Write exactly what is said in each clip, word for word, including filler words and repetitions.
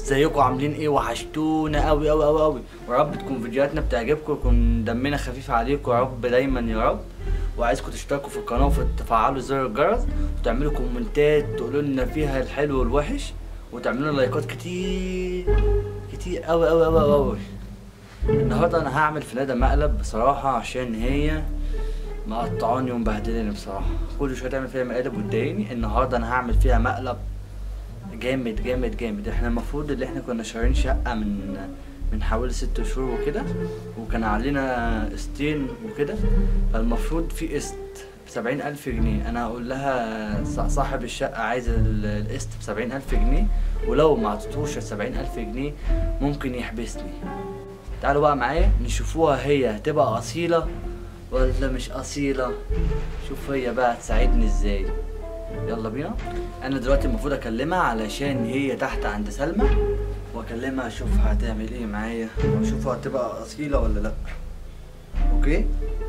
ازيكم عاملين ايه؟ وحشتونا قوي قوي قوي قوي، ويا رب تكون فيديوهاتنا بتعجبكم ويكون دمنا خفيف عليكم يا رب دايما يا رب. وعايزكم تشتركوا في القناه وتفعلوا زر الجرس وتعملوا كومنتات تقولوا لنا فيها الحلو والوحش، وتعملوا لايكات كتير كتير قوي قوي قوي قوي. النهارده انا هعمل فلاده مقلب بصراحه عشان هي مقطعاني ومبهدلاني بصراحه، كل شويه تعمل فيها مقالب وتضايقني. النهارده انا هعمل فيها مقلب جامد جامد جامد. احنا المفروض اللي احنا كنا شارين شقه من من حوالي ست شهور وكده، وكان علينا قسطين وكده، فالمفروض في قسط بسبعين الف جنيه. انا هقول لها صاحب الشقه عايز القسط بسبعين الف جنيه، ولو ما عطيتوش السبعين الف جنيه ممكن يحبسني. تعالوا بقى معايا نشوفوها هي هتبقى اصيله ولا مش اصيله. شوف هي بقى هتساعدني ازاي. يلا بينا. انا دلوقتي المفروض اكلمها علشان هي تحت عند سلمى، واكلمها اشوفها هتعمل ايه معايا واشوفها هتبقى اصيله ولا لا. اوكي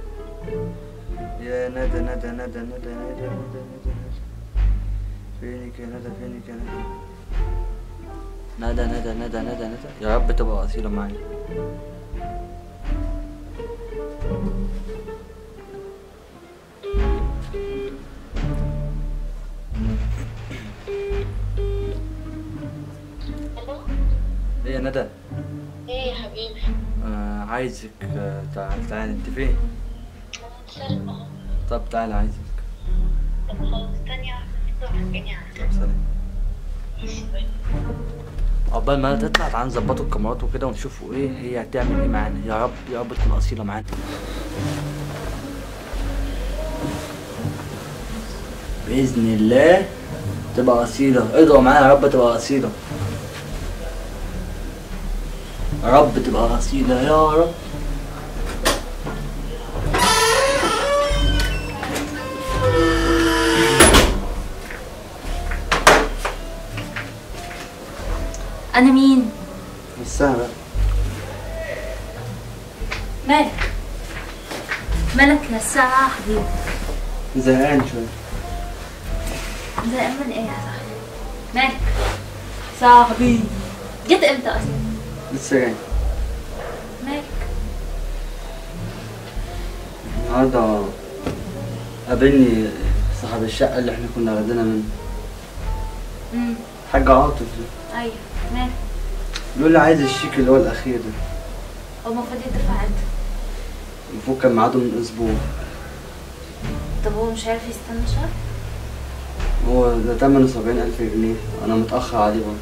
يا ندى ندى ندى ندى ندى ندى ندى فينك يا ندى فينك يا ندى ندى ندى ندى ندى ندى يا رب تبقى اصيله معايا. ايه يا ندى؟ ايه يا حبيبي؟ آه عايزك. آه تعال تعال. انت فين؟ سلمى. طب تعال عايزك. طب خلاص ثانية واحدة نروح نحكي عنها. طب سلام. ماشي باي. عقبال ما تطلع تعال نظبطوا الكاميرات وكده ونشوفوا ايه هي هتعمل ايه معانا. يا رب يا رب تكون اصيله معانا. باذن الله تبقى اصيله. ادعوا معايا يا رب تبقى اصيله، يا رب تبقى اصيله يا رب. أنا مين؟ مش سهله. مالك؟ مالك يا الساعة حبيبي؟ زهقان شويه. زهقان من إيه يا صاحبي؟ مالك؟ صاحبي جيت إمتى أصلا؟ لسه جاي. مالك؟ النهارده قابلني صاحب الشقه اللي احنا كنا واخدينها منه، امم حاج عاطف. أيوه مالك؟ بيقول لي عايز الشيك اللي هو الاخير ده. هو المفروض يدفع إمتى؟ المفروض كان ميعاده من اسبوع. طب هو مش عارف يستنى شهر؟ هو ده تمنه سبعين الف جنيه، انا متاخر عليه برضه.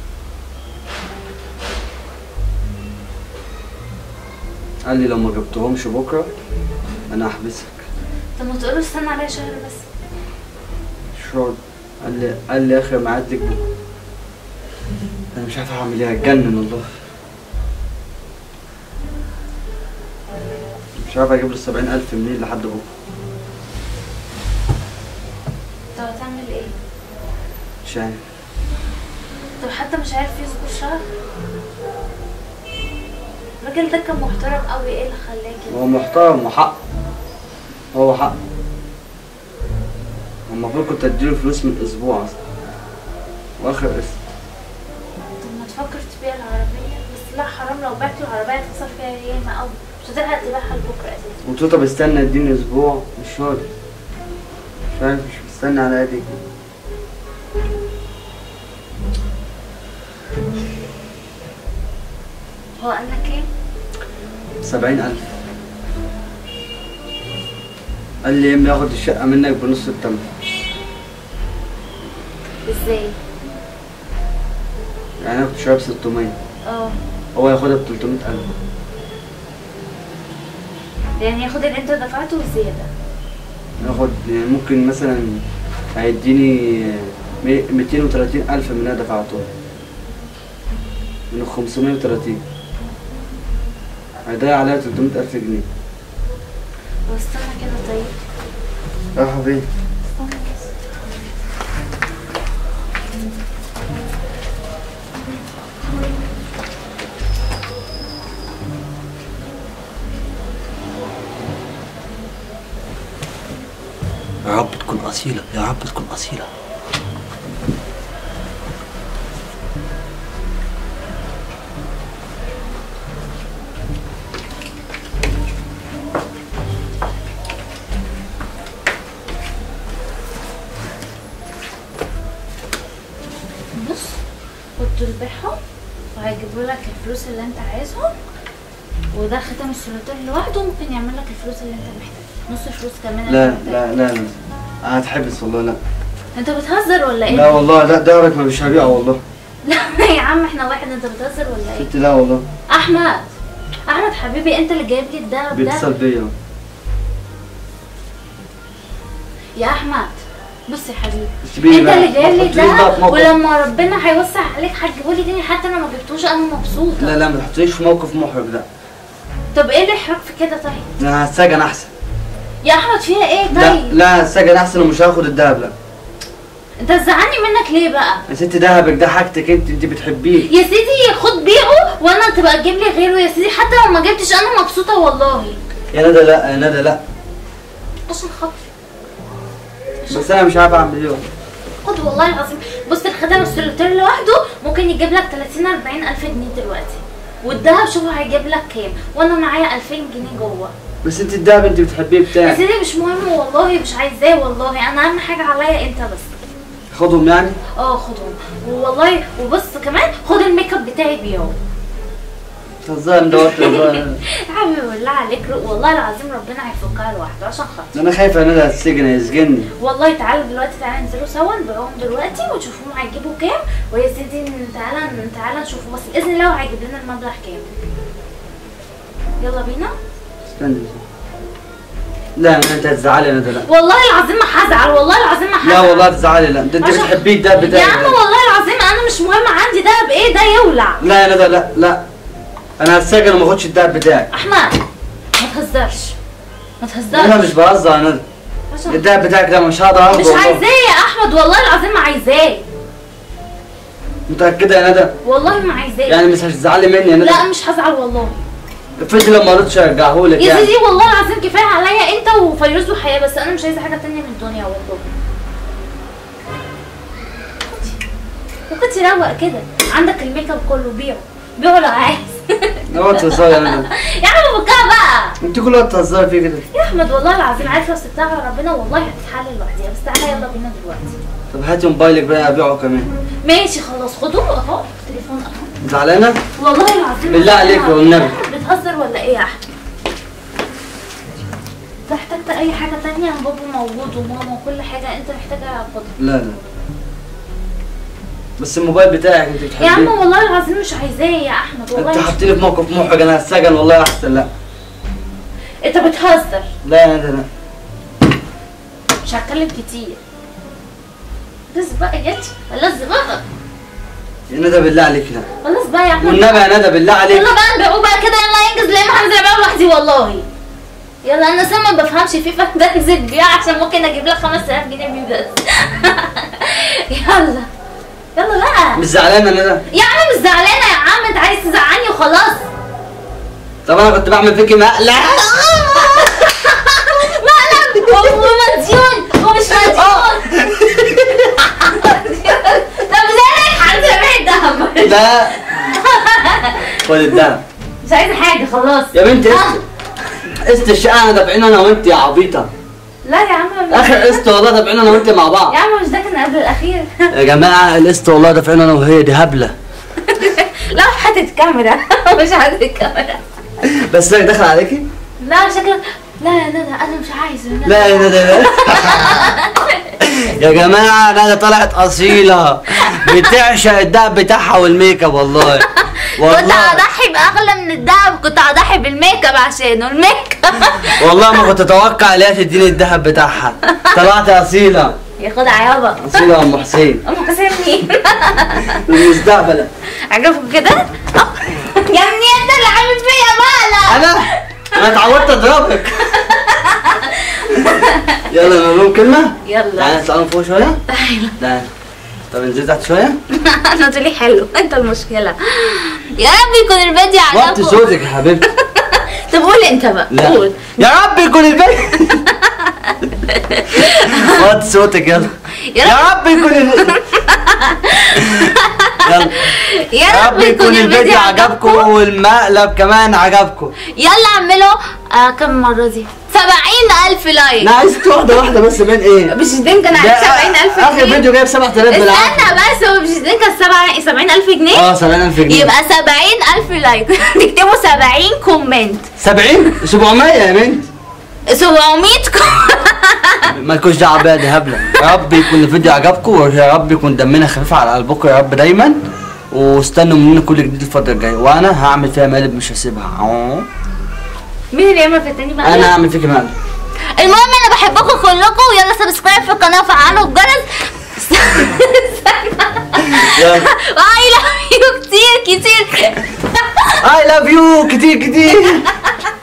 قال لي لو ما جبتهمش بكره انا هحبسك. طب ما تقوله استنى عليا شهر بس. مش راضي. قال لي قال لي اخر ميعاد ليك بكره. انا مش عارف اعمل ايه، هتجنن والله. مش عارف اجيب له السبعين الف منين لحد بكره. طب هتعمل إيه؟ مش عارف. طب حتى مش عارف يصبر شهر؟ الراجل ده كان محترم قوي، ايه اللي خلاه كده؟ هو محترم وحق. هو حق. المفروض كنت اديله فلوس من اسبوع اصلا واخر قسط. طب ما تفكر تبيع العربية؟ بس لا حرام، لو بعت العربية هتخسر فيها ياما قوي، مش هتلحق تبيعها لبكرة اساسا. قلت له طب استنى اديني اسبوع، مش راضي. مش عارف، مش مستني على ايدي. هو قال لك ايه؟ سبعين الف. قال لي يا اما ياخد الشقة منك بنص التمن. ازاي؟ يعني انا كنت شاريها بستمية، اه هو ياخدها بتلتمية الف. يعني ياخد اللي انت دفعته وزيادة. ياخد يعني ممكن مثلا هيديني ميتين وتلاتين الف من اللي انا دفعته، من الخمسمية وتلاتين هيضيع عليا تلتمية الف جنيه. طب استنى كده طيب. رايحة فين؟ استنى بس. يا رب تكون أصيلة، يا رب تكون أصيلة. كنت تبيعهم وهيجيبوا لك الفلوس اللي انت عايزهم، وده ختم السوليتير لوحده ممكن يعمل لك الفلوس اللي انت محتاجها، نص الفلوس كمان اللي لا انت محتاجها. لا لا لا انا هتحبس والله. لا انت بتهزر ولا ايه؟ لا والله، لا دهرك ما مش هبيعه والله. لا يا عم احنا واحد، انت بتهزر ولا ايه؟ ست لا والله. احمد احمد حبيبي انت اللي جايب لي الدهب ده. بيتصل بيا. يا احمد بص يا حبيبي، سيبيني انت بقى. اللي جايب لي ما تحطنيش بقى في الدهب، موقف. ولما ربنا هيوسع عليك هتجيبه لي تاني، حتى انا ما جبتوش انا مبسوطه. لا لا ما تحطنيش في موقف محرج. لا طب ايه اللي يحرج في كده طيب؟ انا هتسجن احسن. يا احمد فيها ايه طيب؟ لا لا هتسجن احسن ومش هاخد الدهب. لا انت تزعلني منك ليه بقى؟ يا ست دهبك ده حاجتك انت، انت بتحبيه. يا سيدي خد بيعه وانا تبقى تجيب لي غيره يا سيدي، حتى لو ما جبتش انا مبسوطه والله. يا ندى لا، يا ندى لا. عشان خاطري بس انا مش عارف اعمل ايه. خد والله العظيم. بص الختم السوليتير لوحده ممكن يجيب لك تلاتين اربعين الف جنيه دلوقتي، والدهب شوف هيجيب لك كام، وانا معايا الفين جنيه جوه. بس انت الدهب انت بتحبيه يا بتاعك. سيدي مش مهم والله، مش عايزاه والله، انا اهم حاجه عليا انت بس. خدهم يعني؟ اه خدهم والله. وبص كمان خد الميك اب بتاعي بيعه. بتهزري مدورت والله. يا حبيبي بالله عليك والله العظيم ربنا هيفكها لوحده عشان خاطر. انا خايفه ان انا هتسجن هيسجنني. والله تعالى دلوقتي، تعالى ننزلوا سوا نبيعهم دلوقتي وتشوفوهم هيجيبوا كام، ويا سيدي تعالى تعالى نشوفوا بس باذن الله هيجيب لنا المبلغ كام. يلا بينا. استني. لا انت هتزعلي يا ندى. لا والله العظيم ما هزعل، والله العظيم ما هزعل. لا والله هتزعلي. لا ده انت عشان- بتحبيه الدهب بتاعك. يا عم والله العظيم انا مش مهم عندي دهب ايه ده يولع. لا يا ندى لا لا انا هتسجن وما اخدش الدهب بتاعك. احمد ما تهزرش ما تهزرش. انا مش بهزر يا ندى. عشان- الدهب بتاعك ده مش هقدر اخده مش والله. عايزاه يا احمد والله العظيم ما عايزاه. متأكدة يا ندى؟ والله ما عايزاه. يعني مش هتزعلي مني يا ندى؟ لا مش هزعل والله. افرضي لما رضيتش ارجعهولك يا يعني. سيدي والله العظيم كفايه عليا انت وفيروز وحياه، بس انا مش عايزه حاجه تانية من الدنيا والله. وكنت روق كده، عندك الميك اب كله بيعه بيعه لو عايز. اوعى تهزري يا ندى. يا عم فكها بقى. انت كل وقت تهزري فيه كده. يا احمد والله العظيم عارف لو سبتها على ربنا والله هتتحل لوحدها، بس تعالى يلا بينا دلوقتي. طب هاتي موبايلك بقى ابيعه كمان. ماشي خلاص خدوه اهو التليفون اهو. زعلانة؟ والله العظيم بالله عليك والنبي. بتهزر ولا ايه يا احمد؟ انت احتجت اي حاجه تانية بابا موجود وماما وكل حاجه انت محتاجها خدها. لا لا بس الموبايل بتاعك انت بتحبيه. يا عم والله العظيم مش عايزاه يا احمد والله. انت مش... حطيني في موقف محرج انا هتسجن والله احسن. لا انت بتهزر. لا يا ندى لا. مش هتكلم كتير. بس بقى جت خلاص بقى. يا ندى بالله عليك لا. خلاص بقى يا احمد. والنبي يا ندى بالله عليك. يلا بقى نبيعوه بقى كده، يلا انجز لان هنزل ابيعه لوحدي والله. يلا انا اصلا ما بفهمش فيه فبنزل بيع عشان ممكن اجيب لك خمس آلاف جنيه بيه بس. يلا يلا بقى. مش زعلانة يا ندى؟ يا عم مش زعلانه يا عم، انت عايز تزعلني وخلاص. طب انا كنت بعمل فيكي مقلب. مقلب هو مديون هو مش مديون. طب ازاي هنزل ابيع الدهب؟ لا خد الدهب. مش عايزه حاجه خلاص يا بنتي آه. قسط قسط الشقة انا دافعين انا وانت يا عبيطة. لا يا عم اخر قسط والله دافعين انا وانت مع بعض. يا عم مش ده كان قبل الاخير. يا جماعة القسط والله دافعين انا وهي، دي هبلة. لا حاطط كاميرا. مش حاطط كاميرا. بس ده دخل عليكي؟ لا شكلك لا يا ندى انا مش عايزه. لا يا ندى لا. يا جماعة ندى طلعت أصيلة بتعشق الدهب بتاعها والميك اب والله. كنت والله هضحي باغلى من الدهب، كنت هضحي بالميك اب عشانه الميك اب. والله ما كنت اتوقع ان هي تديني الدهب بتاعها. طلعت أصيلة. ياخدها يابا. أصيلة يا أم حسين. ام حسين مين؟ المستقبل. عجبكم كده؟ يا ابني انت اللي عامل فيا بقى. أنا أنا اتعودت أضربك. يلا نقول كلمة؟ يلا تعالى نطلع من فوق شوية؟ تعالى. تعالى. طب انزل تحت شوية؟ انا طولي حلو انت المشكله. يا رب يكون الفيديو وطي عجبكم. صوتك يا حبيبتي. طب قول انت بقى لا قول. يا رب يكون الفيديو. وطي صوتك يلا. يا يا رب يكون الفيديو. يلا يا رب يكون الفيديو عجبكم والمقلب كمان عجبكم. يلا اعملوا آه كم مره دي؟ سبعين ألف لايك. انا عايزك واحده واحده بس بين ايه؟ مش دين كان عليه سبعين ألف اخر جنيه. فيديو جايب سبعة آلاف بالعافيه. استنى بس، هو مش دين كان سبعين ألف جنيه؟ اه سبعين ألف جنيه. يبقى سبعين ألف لايك. تكتبوا سبعين كومنت. سبعين سبعمية يا بنت. سبعمية كومنت. مالكوش دعوه بيها، دي هبله. يا رب يكون الفيديو عجبكم، ويا رب يكون دمنا خفيف على قلبكم يا رب دايما، واستنوا مننا كل جديد الفتره الجايه، وانا هعمل فيها مقالب مش هسيبها. اه مين اللي يعمل في التاني بقى؟ انا هعمل فيك مقالب. المهم انا بحبكم كلكم، ويلا سبسكرايب في القناه وفعلوا الجرس. يلا اي لاف يو كتير كتير. اي لاف يو كتير كتير.